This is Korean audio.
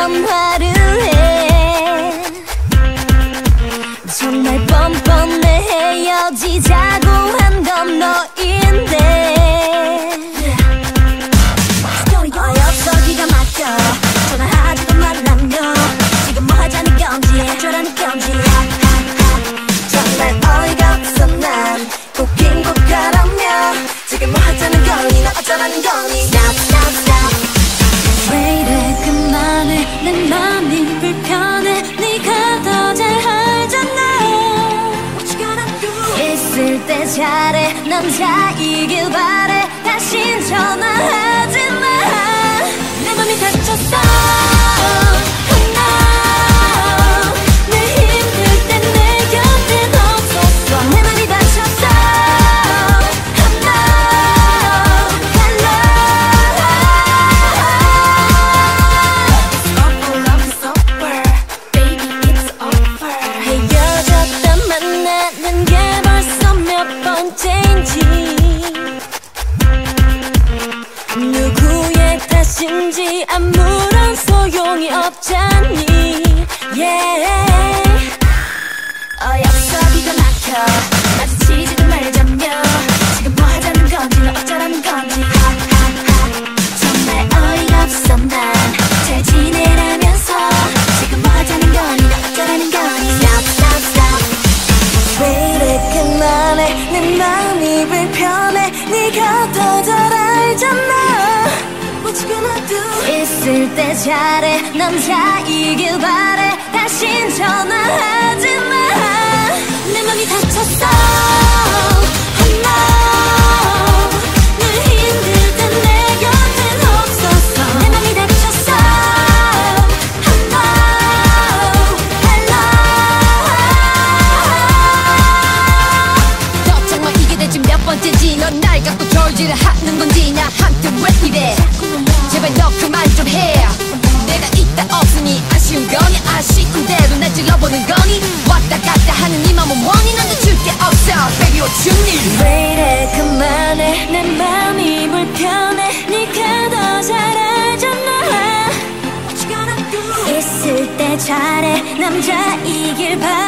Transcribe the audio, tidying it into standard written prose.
전화를 해. 정말 뻔뻔해. 헤어지자고 한 건 너인데 어여서 기가 막혀. 전화하지도 말라며. 지금 뭐 하자는 건지 어쩌라는 건지. 정말 어이가 없어. 난 웃긴 것 같으며. 지금 뭐 하자는 거니 너 어쩌라는 거니. Stop stop stop. 왜 이래 그만해. 내 맘이 불편해. 네가 더 잘 알잖아. 있을 때 잘해. 남자이길 바래. 다신 전화하지 마. 내 맘이 다쳤어. 내 힘들 때 내 곁엔 없었어. 내 맘이 다쳤어. 헤어졌다 만나는 게 벌써 몇 번째인지. 누구의 탓인지 아무런 소용이 없잖니. Yeah. 어여서 기가 막혀. 마주치지도 말자며. 지금 뭐 하자는 건지 너 어쩌라는 건지. 정말 어이가 없어. 난 잘 지내라면서. 지금 뭐 하자는 거니 너 어쩌라는 거니. Stop stop stop. 왜 이래 그만해. 내 마음이 불편해. 네가 더 잘 알잖아. What you gonna do. 있을 때 잘해. 남자이길 바래. 다신 전화하지 마. 내 맘이 다쳤어. 늘 힘들 때 내 곁엔 없었어. 내 맘이 다쳤어. 걱정마. 이게 대체 몇 번째지. 넌 날 갖고 졸지를 하는 건지. 나한테 왜 이래. 제발 너 그만 좀 해. 내가 있다 없으니 아쉬운 거니. 아쉬운데도 날 찔러보는 거니. 왔다 갔다 하는 네 맘은 뭐니. 넌 줄 게 없어. Baby what you need. 왜 이래 그만해. 내 맘이 불편해. 네가 더 잘 알잖아. What you gonna do. 있을 때 잘해. 남자이길 바래.